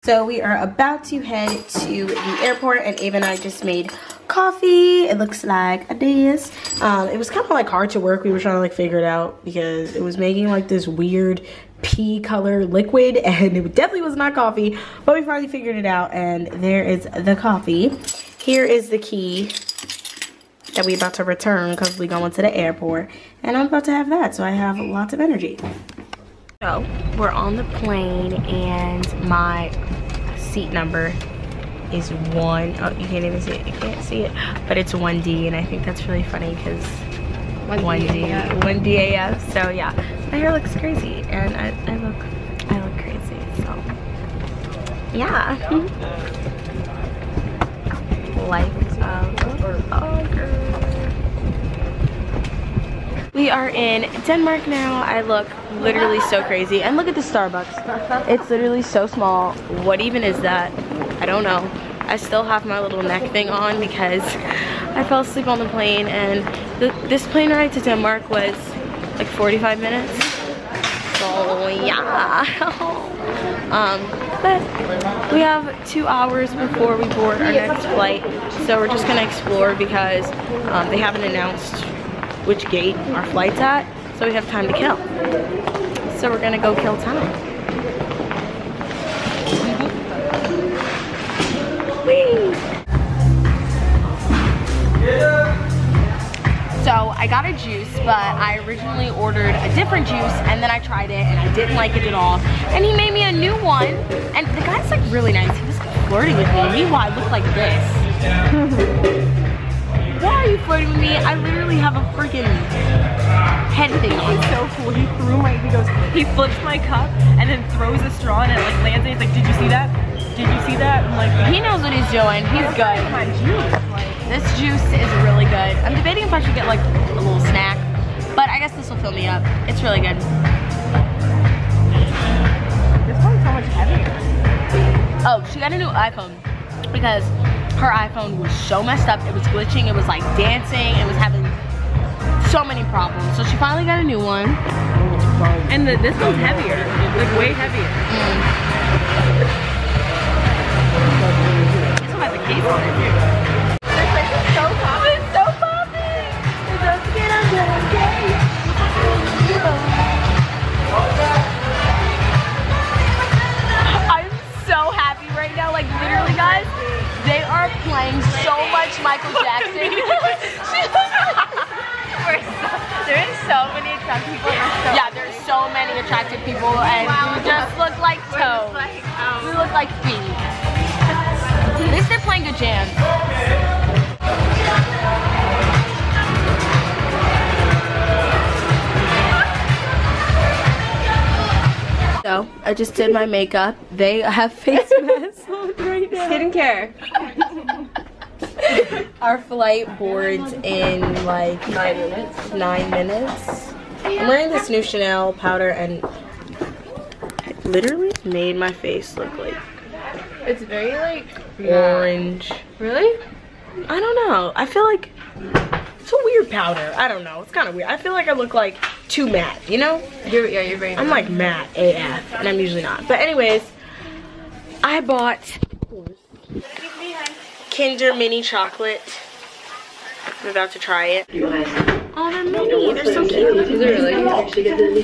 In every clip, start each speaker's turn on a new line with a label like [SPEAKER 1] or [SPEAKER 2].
[SPEAKER 1] So we are about to head to the airport, and Ava and I just made coffee. It looks like this. It was kind of like hard to work. We were trying to like figure it out because it was making like this weird pea color liquid, and it definitely was not coffee, but we finally figured it out, and there is the coffee. Here is the key that we're about to return because we're going to the airport, and I'm about to have that, so I have lots of energy. So we're on the plane, and my seat number is 1. Oh, you can't even see it. You can't see it, but it's 1D, and I think that's really funny because 1D AF. So yeah, my hair looks crazy, and I look crazy. So yeah, life of a vlogger. We are in Denmark now. I look literally so crazy. And look at the Starbucks. It's literally so small. What even is that? I don't know. I still have my little neck thing on because I fell asleep on the plane, and this plane ride to Denmark was like 45 minutes. So yeah. But we have 2 hours before we board our next flight. So we're just gonna explore because they haven't announced which gate our flight's at, so we have time to kill. So we're gonna go kill time. Whee! So I got a juice, but I originally ordered a different juice, and then I tried it and I didn't like it at all. And he made me a new one, and the guy's like really nice. He was like flirting with me. Meanwhile, I look like this. Why are you flirting with me? I literally have a freaking head thing on.
[SPEAKER 2] He's so cool. He flips my cup and then throws a straw, and it like lands, and he's like, did you see that? Did you see that? I'm like,
[SPEAKER 1] he knows what he's doing. He's good.
[SPEAKER 2] My juice.
[SPEAKER 1] This juice is really good. I'm debating if I should get like a little snack, but I guess this will fill me up. It's really good.
[SPEAKER 2] This one's so much heavier.
[SPEAKER 1] Oh, she got a new iPhone because her iPhone was so messed up. It was glitching. It was like dancing. It was having so many problems. So she finally got a new one.
[SPEAKER 2] And this one's heavier. Like way heavier. This one has a case on it too.
[SPEAKER 1] It's so popping. It's so popping. I'm so happy right now. Like literally, guys. They are playing so much Michael Jackson.
[SPEAKER 3] There's so many attractive people.
[SPEAKER 1] Yeah, there's so many attractive people, and we just look like toes. We look like feet. At least they're playing good jams. So, I just did my makeup. They have face masks on right now.
[SPEAKER 2] Skincare.
[SPEAKER 1] Our flight boards in like 9 minutes. I'm wearing this new Chanel powder, and it literally made my face look like
[SPEAKER 2] It's very like
[SPEAKER 1] orange.
[SPEAKER 2] Really?
[SPEAKER 1] I don't know. I feel like it's a weird powder. I don't know. It's kind of weird. I feel like I look like too matte, you know?
[SPEAKER 2] You're very
[SPEAKER 1] I'm like matte AF, and I'm usually not. But anyways, I bought Kinder Mini Chocolate. I'm about to try it. Oh, they're mini. They're so cute.
[SPEAKER 2] Is it really?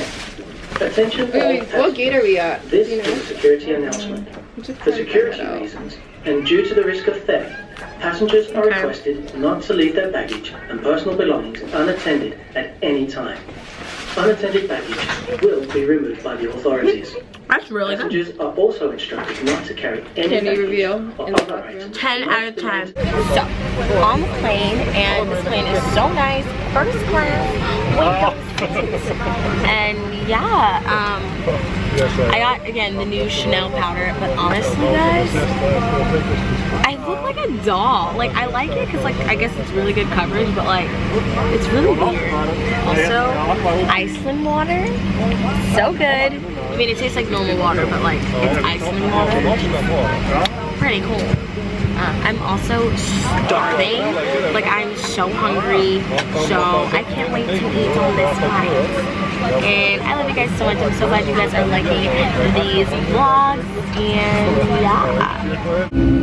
[SPEAKER 2] Wait, what gate are we at?
[SPEAKER 4] This is a security announcement. For security reasons, and due to the risk of theft, passengers are requested not to leave their baggage and personal belongings unattended at any time. Unattended baggage will be removed by the authorities.
[SPEAKER 1] That's really good.
[SPEAKER 4] Passengers are also instructed not to carry any baggage or other items.
[SPEAKER 1] 10 out of 10. So, we're on the plane, and this plane is so nice. First class, window seats. And yeah, I got, again, the new Chanel powder, but honestly, guys, I look like a doll. Like, I like it because, like, I guess it's really good coverage, but, like, it's really weird. Also, Iceland water, so good. I mean, it tastes like normal water, but, like, it's Iceland water, which is pretty cool. I'm also starving. Like, I'm so hungry, so I can't wait to eat on this flight. And I love you guys so much. I'm so glad you guys are liking these vlogs. And yeah.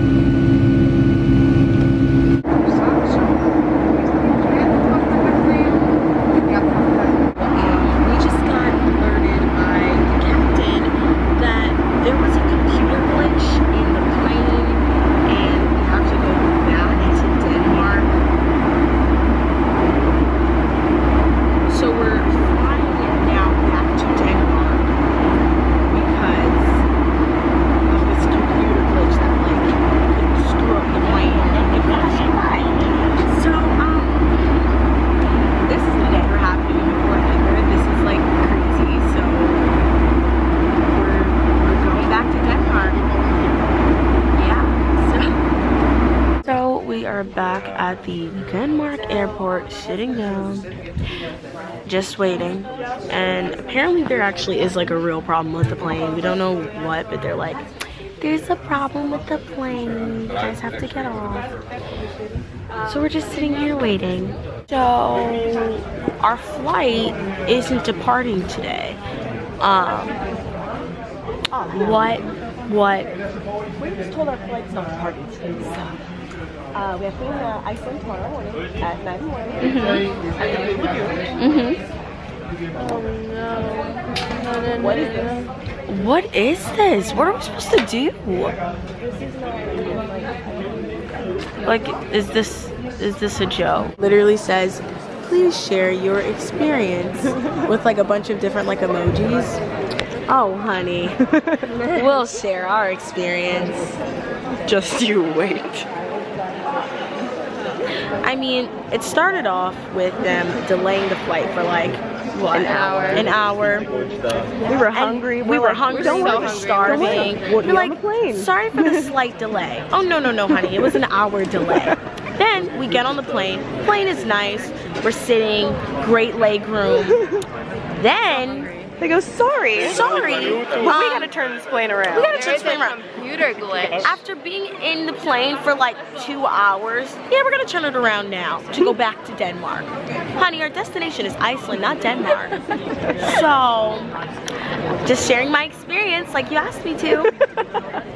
[SPEAKER 1] Back at the Denmark airport, sitting down, just waiting. And apparently there actually is like a real problem with the plane. We don't know what, but they're like, there's a problem with the plane, you guys have to get off. So we're just sitting here waiting. So our flight isn't departing today. What? We just told our flight's not departing today. So we have to go to Iceland tomorrow morning at 9 in the morning. At the Blue Lagoon. Oh no. What is this? What is this? What are we supposed to do? Like, is this a joke? Literally says, please share your experience with like a bunch of different like emojis. Oh honey, we'll share our experience. Just you wait. I mean, it started off with them delaying the flight for like, what? An hour. We were hungry. We were hungry. We were starving. We're like, sorry for the slight delay. Oh, no, honey. It was an hour delay. Then we get on the plane. Plane is nice. We're sitting. Great leg room. Then they go, sorry. We gotta turn this plane around. We gotta turn this plane around.
[SPEAKER 3] Computer glitch.
[SPEAKER 1] After being in the plane for like 2 hours, yeah, we're gonna turn it around now to go back to Denmark. Honey, our destination is Iceland, not Denmark. So, just sharing my experience like you asked me to.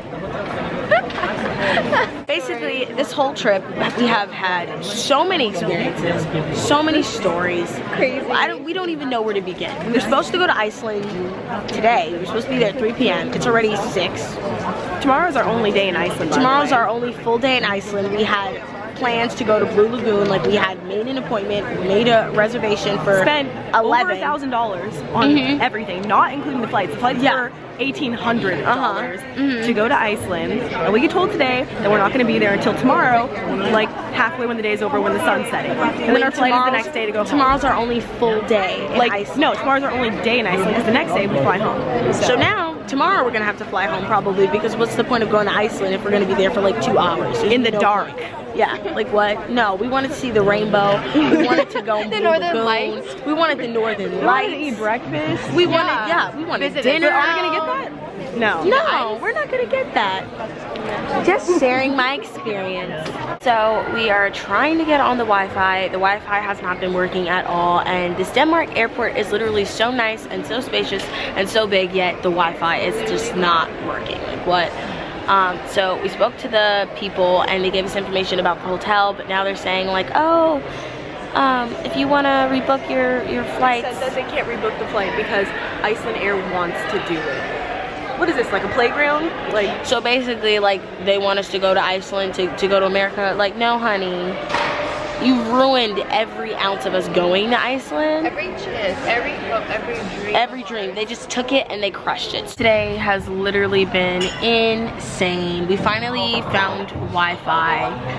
[SPEAKER 1] Basically, this whole trip, we have had so many experiences, so many stories. Crazy. We don't even know where to begin. We were supposed to go to Iceland today. We were supposed to be there at 3 p.m. It's already 6.
[SPEAKER 2] Tomorrow's our only day in Iceland.
[SPEAKER 1] Tomorrow's our only full day in Iceland. We had plans to go to Blue Lagoon. Like, we had made an appointment, made a reservation for
[SPEAKER 2] spent over $1,000 on everything, not including the flights. The flights were $1,800 to go to Iceland, and we get told today that we're not going to be there until tomorrow, like halfway when the day's over, when the sun's setting. And then our flight is the next day to go home.
[SPEAKER 1] Tomorrow's our only full day in Iceland.
[SPEAKER 2] No, tomorrow's our only day in Iceland because the next day we fly home.
[SPEAKER 1] So now, tomorrow we're going to have to fly home probably, because what's the point of going to Iceland if we're going to be there for like 2 hours?
[SPEAKER 2] In the dark.
[SPEAKER 1] Yeah, like what? No, we wanted to see the rainbow. We wanted to go
[SPEAKER 3] the Northern Lights.
[SPEAKER 1] We wanted the Northern Lights.
[SPEAKER 2] We wanted to eat breakfast.
[SPEAKER 1] We wanted dinner.
[SPEAKER 2] Are we gonna get that?
[SPEAKER 1] No, we're not gonna get that. Just sharing my experience. So we are trying to get on the Wi-Fi. The Wi-Fi has not been working at all, and this Denmark airport is literally so nice and so spacious and so big, yet the Wi-Fi is just not working. Like what? So we spoke to the people and they gave us information about the hotel, but now they're saying like, oh, if you want to rebook your flights.
[SPEAKER 2] They said that they can't rebook the flight because Iceland Air wants to do it. What is this, like a playground? Like,
[SPEAKER 1] so basically, like, they want us to go to Iceland to go to America. Like, no, honey. You've ruined every ounce of us going to Iceland.
[SPEAKER 3] Every chance, every hope, every dream.
[SPEAKER 1] Every dream. They just took it and they crushed it. Today has literally been insane. We finally found Wi-Fi,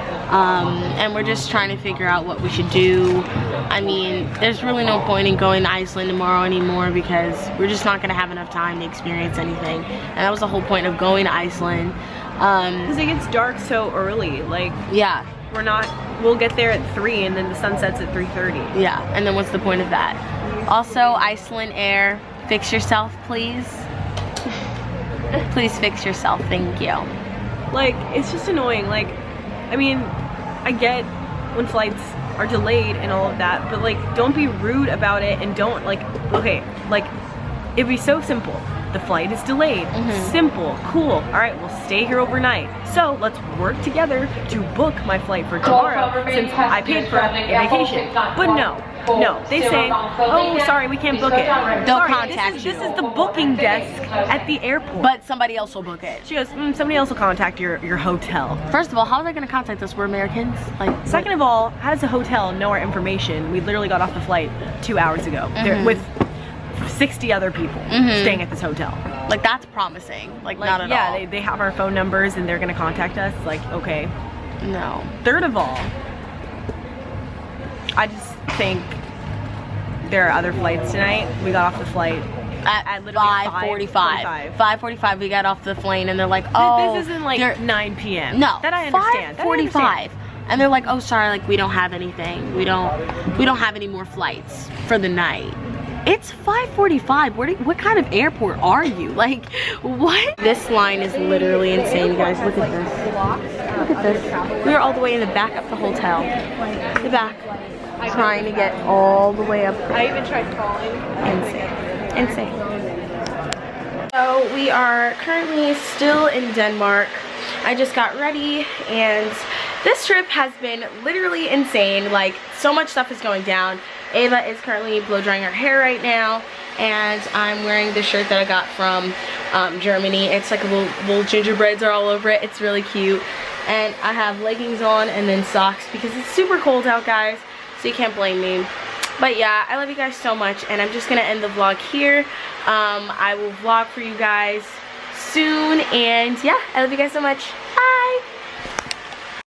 [SPEAKER 1] and we're just trying to figure out what we should do. I mean, there's really no point in going to Iceland tomorrow anymore because we're just not gonna have enough time to experience anything. And that was the whole point of going to Iceland.
[SPEAKER 2] Because it gets dark so early. Like,
[SPEAKER 1] yeah.
[SPEAKER 2] We'll get there at 3 and then the sun sets at 3:30.
[SPEAKER 1] Yeah, and then what's the point of that? Also, Iceland Air, fix yourself, please. Please fix yourself, thank you.
[SPEAKER 2] Like, it's just annoying. Like, I mean, I get when flights are delayed and all of that, but like don't be rude about it, and don't like, okay, like it'd be so simple. The flight is delayed. Simple, cool. All right, we'll stay here overnight. So let's work together to book my flight for tomorrow since I paid for a vacation. But no, they say, oh, sorry, we can't book it.
[SPEAKER 1] They'll contact you.
[SPEAKER 2] This is the booking desk at the airport.
[SPEAKER 1] But somebody else will book it.
[SPEAKER 2] She goes, somebody else will contact your hotel.
[SPEAKER 1] First of all, how are they gonna contact us? We're Americans. Like.
[SPEAKER 2] Second of all, how does the hotel know our information? We literally got off the flight 2 hours ago. With 60 other people staying at this hotel.
[SPEAKER 1] Like, that's promising. Like not at all.
[SPEAKER 2] Yeah, they have our phone numbers and they're gonna contact us. Like, okay.
[SPEAKER 1] No.
[SPEAKER 2] Third of all, I just think there are other flights tonight. We got off the flight at literally 5:45.
[SPEAKER 1] 5:45 we got off the plane and they're like, oh,
[SPEAKER 2] this isn't like 9 p.m.
[SPEAKER 1] No,
[SPEAKER 2] that I understand.
[SPEAKER 1] 5:45. And they're like, oh, sorry, like we don't have anything. We don't have any more flights for the night. It's 5:45. What kind of airport are you? Like, what? This line is literally insane, guys. Look at this. Look at this. We are all the way in the back of the hotel. The back. Trying to get all the way up there.
[SPEAKER 3] I even tried calling.
[SPEAKER 1] Insane. So we are currently still in Denmark. I just got ready and this trip has been literally insane. Like, so much stuff is going down. Ava is currently blow drying her hair right now, and I'm wearing the shirt that I got from Germany. It's like a little gingerbreads are all over it. It's really cute. And I have leggings on and then socks because it's super cold out, guys, so you can't blame me. But yeah, I love you guys so much, and I'm just gonna end the vlog here. I will vlog for you guys soon, and yeah, I love you guys so much. Bye!